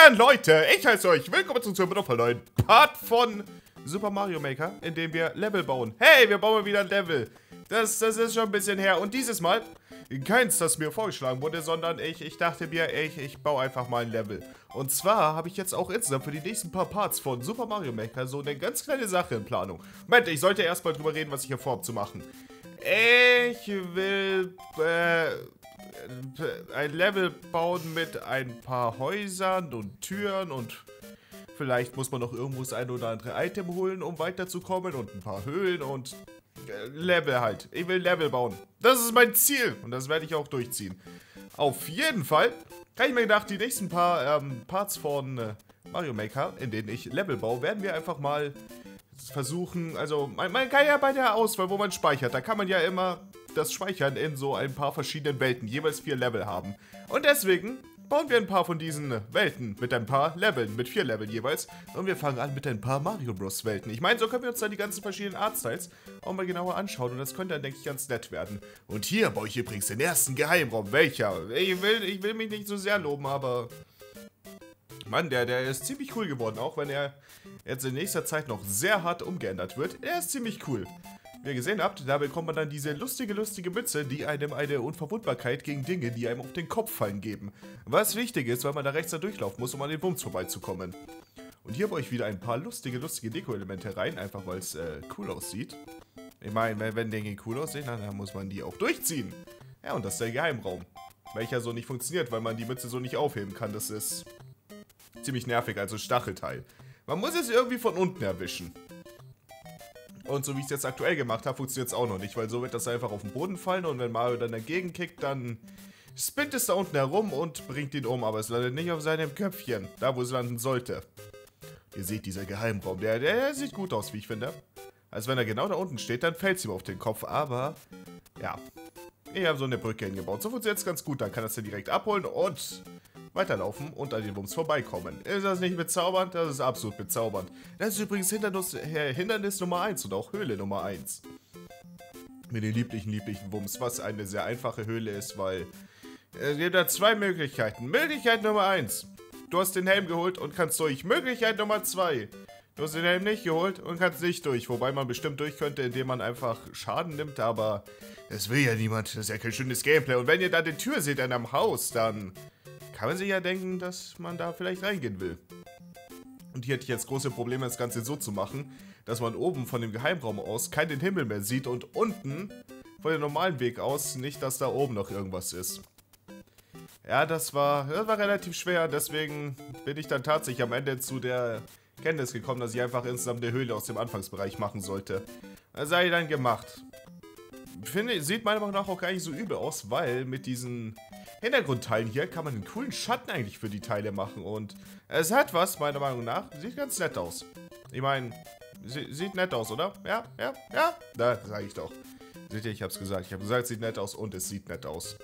Hallöchen, Leute! Ich heiße euch. Willkommen zu einem neuen Part von Super Mario Maker, in dem wir Level bauen. Hey, wir bauen wieder ein Level. Das ist schon ein bisschen her. Und dieses Mal keins, das mir vorgeschlagen wurde, sondern ich dachte mir, ich baue einfach mal ein Level. Und zwar habe ich jetzt auch insgesamt für die nächsten paar Parts von Super Mario Maker so eine ganz kleine Sache in Planung. Moment, ich sollte erstmal drüber reden, was ich hier vorhabe zu machen. Ich will ein Level bauen mit ein paar Häusern und Türen und vielleicht muss man noch irgendwo das ein oder andere Item holen, um weiterzukommen und ein paar Höhlen und Level halt. Ich will Level bauen. Das ist mein Ziel und das werde ich auch durchziehen. Auf jeden Fall kann ich mir gedacht, die nächsten paar Parts von Mario Maker, in denen ich Level baue, werden wir einfach mal versuchen, also man kann ja bei der Auswahl, wo man speichert, da kann man ja immer das Speichern in so ein paar verschiedenen Welten, jeweils 4 Level haben. Und deswegen bauen wir ein paar von diesen Welten mit ein paar Leveln, mit 4 Leveln jeweils. Und wir fangen an mit ein paar Mario Bros. Welten. Ich meine, so können wir uns dann die ganzen verschiedenen Artstyles auch mal genauer anschauen. Und das könnte dann, denke ich, ganz nett werden. Und hier baue ich übrigens den ersten Geheimraum. Welcher? Ich will mich nicht so sehr loben, aber Mann, der ist ziemlich cool geworden, auch wenn er jetzt in nächster Zeit noch sehr hart umgeändert wird. Er ist ziemlich cool. Wie ihr gesehen habt, da bekommt man dann diese lustige Mütze, die einem eine Unverwundbarkeit gegen Dinge, die einem auf den Kopf fallen, geben. Was wichtig ist, weil man da rechts da durchlaufen muss, um an den Wumms vorbeizukommen. Und hier baue ich wieder ein paar lustige Deko-Elemente rein, einfach weil es cool aussieht. Ich meine, wenn Dinge cool aussehen, dann muss man die auch durchziehen. Ja, und das ist der Geheimraum. Welcher so nicht funktioniert, weil man die Mütze so nicht aufheben kann. Das ist ziemlich nervig, also Stachelteil. Man muss es irgendwie von unten erwischen. Und so wie ich es jetzt aktuell gemacht habe, funktioniert es auch noch nicht, weil so wird das einfach auf den Boden fallen und wenn Mario dann dagegen kickt, dann spinnt es da unten herum und bringt ihn um, aber es landet nicht auf seinem Köpfchen, da wo es landen sollte. Ihr seht, dieser Geheimraum, der sieht gut aus, wie ich finde. Also wenn er genau da unten steht, dann fällt es ihm auf den Kopf, aber ja, ich habe so eine Brücke hingebaut. So funktioniert es ganz gut, dann kann er es dann direkt abholen und weiterlaufen und an den Wumms vorbeikommen. Ist das nicht bezaubernd? Das ist absolut bezaubernd. Das ist übrigens Hindernis Nummer 1 und auch Höhle Nummer 1. Mit den lieblichen Wumms, was eine sehr einfache Höhle ist, weil es gibt da 2 Möglichkeiten. Möglichkeit Nummer 1. Du hast den Helm geholt und kannst durch. Möglichkeit Nummer 2. Du hast den Helm nicht geholt und kannst nicht durch. Wobei man bestimmt durch könnte, indem man einfach Schaden nimmt, aber das will ja niemand. Das ist ja kein schönes Gameplay. Und wenn ihr da die Tür seht in einem Haus, dann kann man sich ja denken, dass man da vielleicht reingehen will. Und hier hätte ich jetzt große Probleme, das Ganze so zu machen, dass man oben von dem Geheimraum aus keinen Himmel mehr sieht und unten von dem normalen Weg aus nicht, dass da oben noch irgendwas ist. Ja, das war relativ schwer, deswegen bin ich dann tatsächlich am Ende zu der Kenntnis gekommen, dass ich einfach insgesamt eine Höhle aus dem Anfangsbereich machen sollte. Das habe ich dann gemacht. Sieht meiner Meinung nach auch gar nicht so übel aus, weil mit diesen Hintergrundteilen hier kann man einen coolen Schatten eigentlich für die Teile machen und es hat was, meiner Meinung nach, sieht ganz nett aus. Ich meine, sieht nett aus, oder? Ja, da sage ich doch. Seht ihr, ich hab's gesagt. Ich habe gesagt, es sieht nett aus und es sieht nett aus.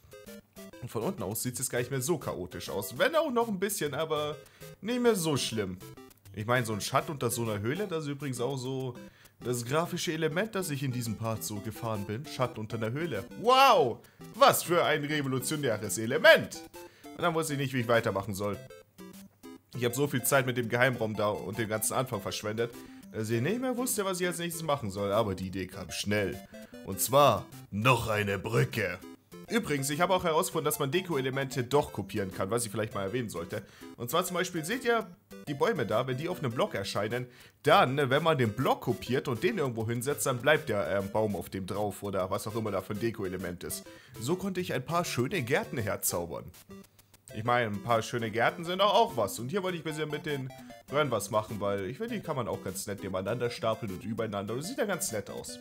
Und von unten aus sieht es gar nicht mehr so chaotisch aus. Wenn auch noch ein bisschen, aber nicht mehr so schlimm. Ich meine, so ein Schatten unter so einer Höhle, das ist übrigens auch so das grafische Element, das ich in diesem Part so gefahren bin. Schatten unter einer Höhle. Wow! Was für ein revolutionäres Element! Und dann wusste ich nicht, wie ich weitermachen soll. Ich habe so viel Zeit mit dem Geheimraum da und dem ganzen Anfang verschwendet, dass ich nicht mehr wusste, was ich als nächstes machen soll. Aber die Idee kam schnell. Und zwar noch eine Brücke. Übrigens, ich habe auch herausgefunden, dass man Deko-Elemente doch kopieren kann, was ich vielleicht mal erwähnen sollte. Und zwar zum Beispiel, seht ihr die Bäume da, wenn die auf einem Block erscheinen, dann, wenn man den Block kopiert und den irgendwo hinsetzt, dann bleibt der Baum auf dem drauf oder was auch immer da für ein Deko-Element ist. So konnte ich ein paar schöne Gärten herzaubern. Ich meine, ein paar schöne Gärten sind auch was. Und hier wollte ich ein bisschen mit den Röhren was machen, weil ich finde, die kann man auch ganz nett nebeneinander stapeln und übereinander. Und das sieht ja ganz nett aus.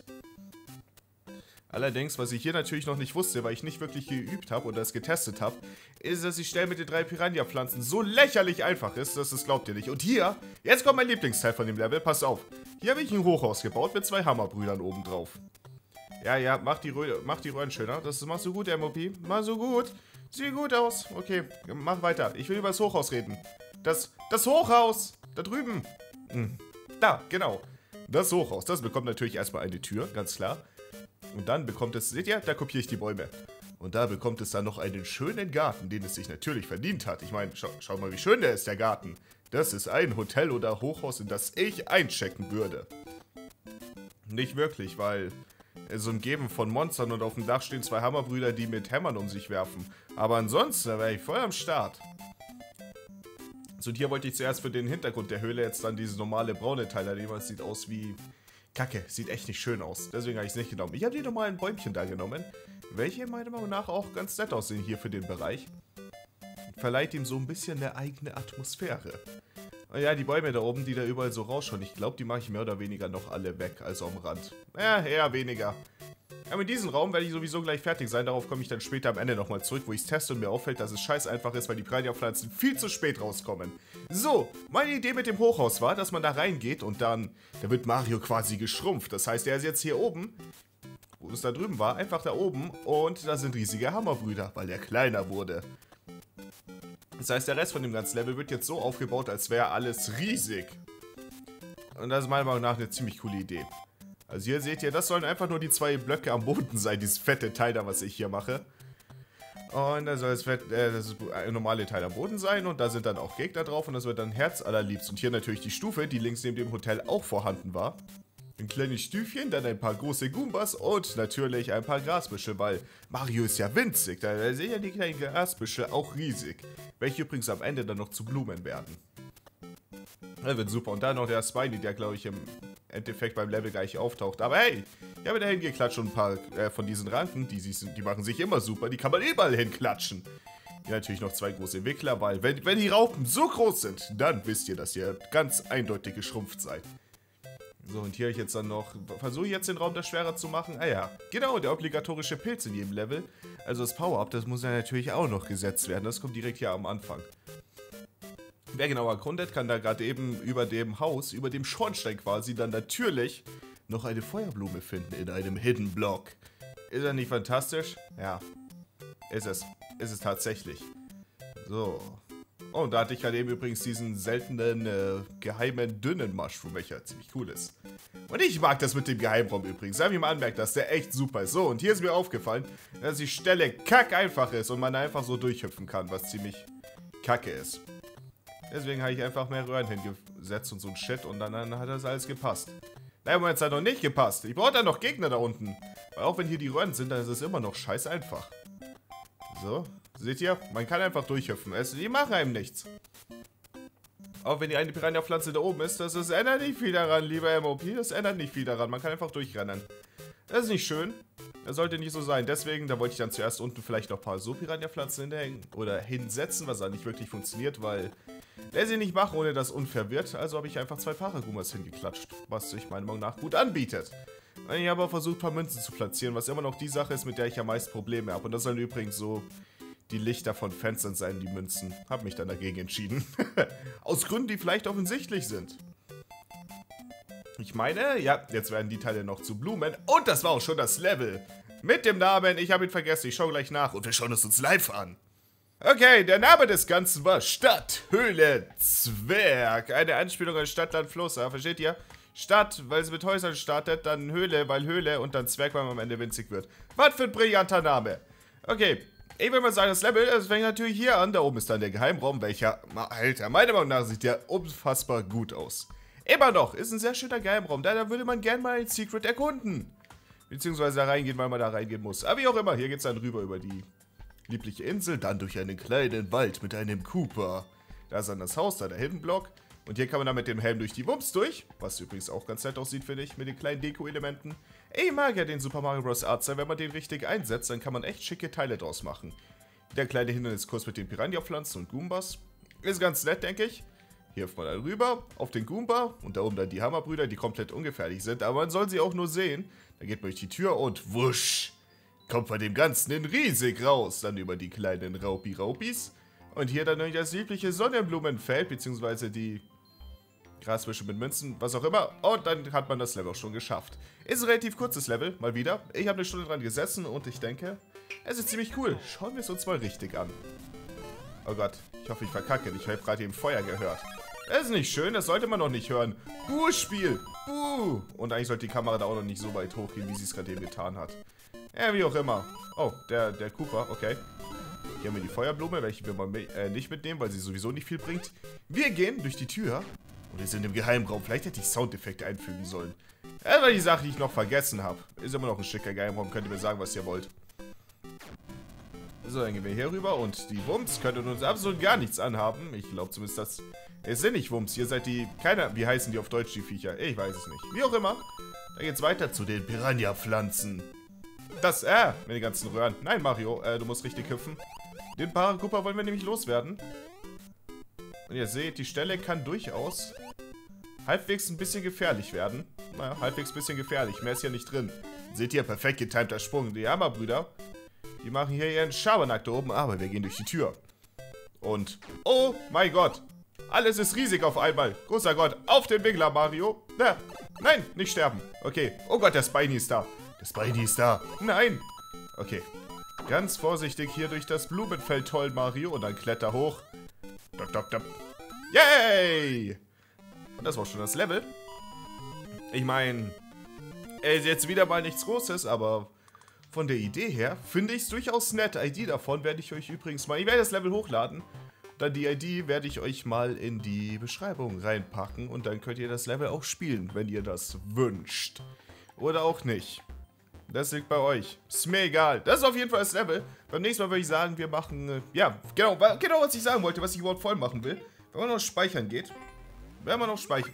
Allerdings, was ich hier natürlich noch nicht wusste, weil ich nicht wirklich geübt habe oder es getestet habe, ist, dass die Stelle mit den 3 Piranha-Pflanzen so lächerlich einfach ist, dass das glaubt ihr nicht. Und hier, jetzt kommt mein Lieblingsteil von dem Level, pass auf. Hier habe ich ein Hochhaus gebaut mit 2 Hammerbrüdern oben drauf. Ja, mach die Röhren schöner. Das machst du gut, MOP. Mach so gut. Sieht gut aus. Okay, mach weiter. Ich will über das Hochhaus reden. Das Hochhaus! Da drüben. Da, genau. Das Hochhaus, das bekommt natürlich erstmal eine Tür, ganz klar. Und dann bekommt es, seht ihr, da kopiere ich die Bäume. Und da bekommt es dann noch einen schönen Garten, den es sich natürlich verdient hat. Ich meine, schau mal, wie schön der ist, der Garten. Das ist ein Hotel oder Hochhaus, in das ich einchecken würde. Nicht wirklich, weil es umgeben von Monstern und auf dem Dach stehen 2 Hammerbrüder, die mit Hämmern um sich werfen. Aber ansonsten wäre ich voll am Start. So, und hier wollte ich zuerst für den Hintergrund der Höhle jetzt dann dieses normale braune Teil nehmen. Das sieht aus wie Kacke. Sieht echt nicht schön aus. Deswegen habe ich es nicht genommen. Ich habe die normalen Bäumchen da genommen, welche meiner Meinung nach auch ganz nett aussehen hier für den Bereich. Verleiht ihm so ein bisschen eine eigene Atmosphäre. Und ja, die Bäume da oben, die da überall so rausschauen, ich glaube, die mache ich mehr oder weniger noch alle weg, also am Rand. Ja, eher weniger. Aber in diesem Raum werde ich sowieso gleich fertig sein. Darauf komme ich dann später am Ende nochmal zurück, wo ich es teste und mir auffällt, dass es scheiß einfach ist, weil die Piranha-Pflanzen viel zu spät rauskommen. So, meine Idee mit dem Hochhaus war, dass man da reingeht und dann wird Mario quasi geschrumpft. Das heißt, er ist jetzt hier oben, wo es da drüben war, einfach da oben und da sind riesige Hammerbrüder, weil er kleiner wurde. Das heißt, der Rest von dem ganzen Level wird jetzt so aufgebaut, als wäre alles riesig. Und das ist meiner Meinung nach eine ziemlich coole Idee. Also hier seht ihr, das sollen einfach nur die 2 Blöcke am Boden sein, dieses fette Teil da, was ich hier mache. Und da soll das normale Teil am Boden sein und da sind dann auch Gegner drauf und das wird dann Herz allerliebst. Und hier natürlich die Stufe, die links neben dem Hotel auch vorhanden war. Ein kleines Stüfchen, dann ein paar große Goombas und natürlich ein paar Grasbüsche, weil Mario ist ja winzig, da sind ja die kleinen Grasbüsche auch riesig. Welche übrigens am Ende dann noch zu Blumen werden. Das wird super. Und dann noch der Spiny, der glaube ich im Endeffekt beim Level gleich auftaucht. Aber hey, ich habe da hingeklatscht und ein paar von diesen Ranken, die machen sich immer super, die kann man überall hinklatschen. Hier natürlich noch 2 große Wickler, weil wenn die Raupen so groß sind, dann wisst ihr, dass ihr ganz eindeutig geschrumpft seid. So, und hier habe ich jetzt dann noch, versuche ich jetzt den Raum da schwerer zu machen. Ah ja, genau, der obligatorische Pilz in jedem Level. Also das Power-Up, das muss ja natürlich auch noch gesetzt werden. Das kommt direkt hier am Anfang. Wer genau erkundet, kann da gerade eben über dem Haus, über dem Schornstein quasi, dann natürlich noch eine Feuerblume finden in einem Hidden Block. Ist er nicht fantastisch? Ja, ist es. Ist es tatsächlich. So. Oh, und da hatte ich gerade eben übrigens diesen seltenen, geheimen, dünnen Mushroom, welcher ziemlich cool ist. Und ich mag das mit dem Geheimraum übrigens. Habe ich mal anmerkt, dass der echt super ist. So, und hier ist mir aufgefallen, dass die Stelle kackeinfach ist und man einfach so durchhüpfen kann, was ziemlich kacke ist. Deswegen habe ich einfach mehr Röhren hingesetzt und so ein Shit und dann hat das alles gepasst. Naja, Moment, es hat noch nicht gepasst. Ich brauche da noch Gegner da unten. Weil auch wenn hier die Röhren sind, dann ist es immer noch scheiß einfach. So, seht ihr? Man kann einfach durchhüpfen. Die machen einem nichts. Auch wenn die eine Piranha-Pflanze da oben ist, das ändert nicht viel daran, lieber MOP. Das ändert nicht viel daran. Man kann einfach durchrennen. Das ist nicht schön. Das sollte nicht so sein. Deswegen, da wollte ich dann zuerst unten vielleicht noch ein paar so Piranha-Pflanzen hinhängen oder hinsetzen, was dann nicht wirklich funktioniert, weil der sie nicht macht, ohne dass unfair wird. Also habe ich einfach 2 Paragumas hingeklatscht, was sich meiner Meinung nach gut anbietet. Und ich habe auch versucht, ein paar Münzen zu platzieren, was immer noch die Sache ist, mit der ich am meisten Probleme habe. Und das sollen übrigens so die Lichter von Fenstern sein, die Münzen. Habe mich dann dagegen entschieden. Aus Gründen, die vielleicht offensichtlich sind. Ich meine, ja, jetzt werden die Teile noch zu Blumen. Und das war auch schon das Level. Mit dem Namen, ich habe ihn vergessen, ich schaue gleich nach. Und wir schauen es uns live an. Okay, der Name des Ganzen war Stadt, Höhle, Zwerg. Eine Anspielung an Stadt, Land, Fluss, ja, versteht ihr? Stadt, weil es mit Häusern startet, dann Höhle, weil Höhle und dann Zwerg, weil man am Ende winzig wird. Was für ein brillanter Name. Okay, ich will mal sagen, das Level, das fängt natürlich hier an. Da oben ist dann der Geheimraum, welcher, Alter, meiner Meinung nach sieht der unfassbar gut aus. Immer noch, ist ein sehr schöner Geheimraum. Da würde man gerne mal ein Secret erkunden. Beziehungsweise da reingehen, weil man da reingehen muss. Aber wie auch immer, hier geht es dann rüber über die liebliche Insel, dann durch einen kleinen Wald mit einem Cooper. Da ist dann das Haus, da der Hidden Block. Und hier kann man dann mit dem Helm durch die Wumms durch. Was übrigens auch ganz nett aussieht, finde ich, mit den kleinen Deko-Elementen. Ich mag ja den Super Mario Bros. Artstyle, wenn man den richtig einsetzt, dann kann man echt schicke Teile draus machen. Der kleine Hinderniskurs mit den Piranha-Pflanzen und Goombas. Ist ganz nett, denke ich. Hier hüpft man dann rüber auf den Goomba und da oben dann die Hammerbrüder, die komplett ungefährlich sind. Aber man soll sie auch nur sehen. Da geht man durch die Tür und wusch, kommt bei dem Ganzen in riesig raus. Dann über die kleinen Raupi-Raupis. Und hier dann das liebliche Sonnenblumenfeld, beziehungsweise die Grasbüsche mit Münzen, was auch immer. Und dann hat man das Level auch schon geschafft. Ist ein relativ kurzes Level, mal wieder. Ich habe eine Stunde dran gesessen und ich denke, es ist ziemlich cool. Schauen wir es uns mal richtig an. Oh Gott, ich hoffe, ich verkacke. Ich habe gerade eben Feuer gehört. Das ist nicht schön, das sollte man noch nicht hören. Buh, Spiel. Buh. Und eigentlich sollte die Kamera da auch noch nicht so weit hochgehen, wie sie es gerade eben getan hat. Ja, wie auch immer. Oh, der Koopa, okay. Hier haben wir die Feuerblume, welche wir mal nicht mitnehmen, weil sie sowieso nicht viel bringt. Wir gehen durch die Tür und wir sind im Geheimraum. Vielleicht hätte ich Soundeffekte einfügen sollen. Das war die Sache, die ich noch vergessen habe. Ist immer noch ein schicker Geheimraum, könnt ihr mir sagen, was ihr wollt. So, dann gehen wir hier rüber und die Wumms könnten uns absolut gar nichts anhaben. Ich glaube zumindest, dass... Es sind nicht Wumms, ihr seid die... Wie heißen die auf Deutsch, die Viecher? Ich weiß es nicht. Wie auch immer. Dann geht's weiter zu den Piranha-Pflanzen. Mit den ganzen Röhren. Nein, Mario, du musst richtig hüpfen. Den Paracupa wollen wir nämlich loswerden. Und ihr seht, die Stelle kann durchaus halbwegs ein bisschen gefährlich werden. Naja, halbwegs ein bisschen gefährlich. Mehr ist hier nicht drin. Seht ihr, perfekt getimter Sprung. Die Hammerbrüder, die machen hier ihren Schabernack da oben, aber wir gehen durch die Tür. Und, oh mein Gott, alles ist riesig auf einmal. Großer Gott, auf den Wiggler, Mario. Na, nein, nicht sterben. Okay, oh Gott, der Spiny ist da. Der Spiny ist da. Nein. Okay, ganz vorsichtig hier durch das Blumenfeld, toll, Mario. Und dann kletter hoch. Dop, dop, dop. Yay! Und das war schon das Level. Ich meine, ist jetzt wieder mal nichts Großes, aber von der Idee her finde ich es durchaus nett. ID davon werde ich euch übrigens mal... Ich werde das Level hochladen. Dann die ID werde ich euch mal in die Beschreibung reinpacken. Und dann könnt ihr das Level auch spielen, wenn ihr das wünscht. Oder auch nicht. Das liegt bei euch. Ist mir egal. Das ist auf jeden Fall das Level. Beim nächsten Mal würde ich sagen, wir machen... ja, genau, was ich sagen wollte, was ich überhaupt voll machen will. Wenn man noch speichern geht. Wenn man noch speichern...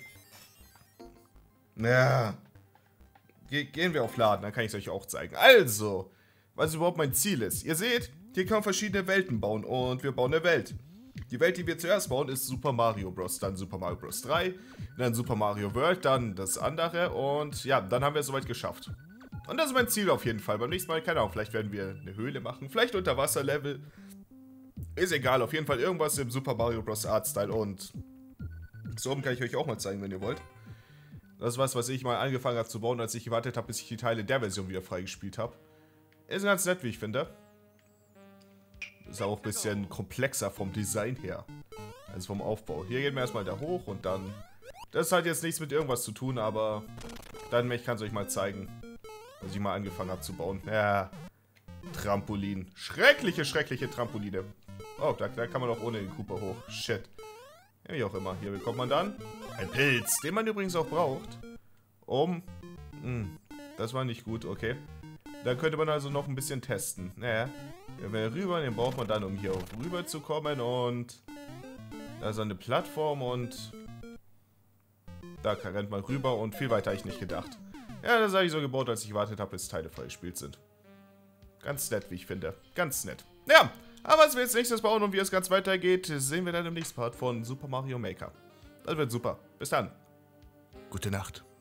Ja. Gehen wir auf Laden, dann kann ich es euch auch zeigen. Also, was überhaupt mein Ziel ist. Ihr seht, hier kann man verschiedene Welten bauen. Und wir bauen eine Welt. Die Welt, die wir zuerst bauen, ist Super Mario Bros. Dann Super Mario Bros. 3. Dann Super Mario World. Dann das andere. Und ja, dann haben wir es soweit geschafft. Und das ist mein Ziel auf jeden Fall. Beim nächsten Mal, keine Ahnung, vielleicht werden wir eine Höhle machen. Vielleicht Unterwasserlevel. Ist egal, auf jeden Fall irgendwas im Super Mario Bros. Artstyle. Und so oben kann ich euch auch mal zeigen, wenn ihr wollt. Das ist was ich mal angefangen habe zu bauen, als ich gewartet habe, bis ich die Teile der Version wieder freigespielt habe. Ist ganz nett, wie ich finde. Ist auch ein bisschen komplexer vom Design her. Also vom Aufbau. Hier gehen wir erstmal da hoch und dann... Das hat jetzt nichts mit irgendwas zu tun, aber... Dann, ich kann es euch mal zeigen. Was ich mal angefangen habe zu bauen. Ja. Trampolin. Schreckliche Trampoline. Oh, da kann man doch ohne den Koopa hoch. Shit. Ja, wie auch immer. Hier bekommt man dann ein Pilz, den man übrigens auch braucht. Das war nicht gut, okay. Da könnte man also noch ein bisschen testen. Naja. Hier rüber, den braucht man dann, um hier rüber zu kommen. Und da ist eine Plattform und da rennt man rüber und viel weiter habe ich nicht gedacht. Ja, das habe ich so gebaut, als ich gewartet habe, bis Teile freigespielt sind. Ganz nett, wie ich finde. Ganz nett. Ja, aber was wir jetzt nächstes bauen und wie es ganz weitergeht, sehen wir dann im nächsten Part von Super Mario Maker. Das wird super. Bis dann. Gute Nacht.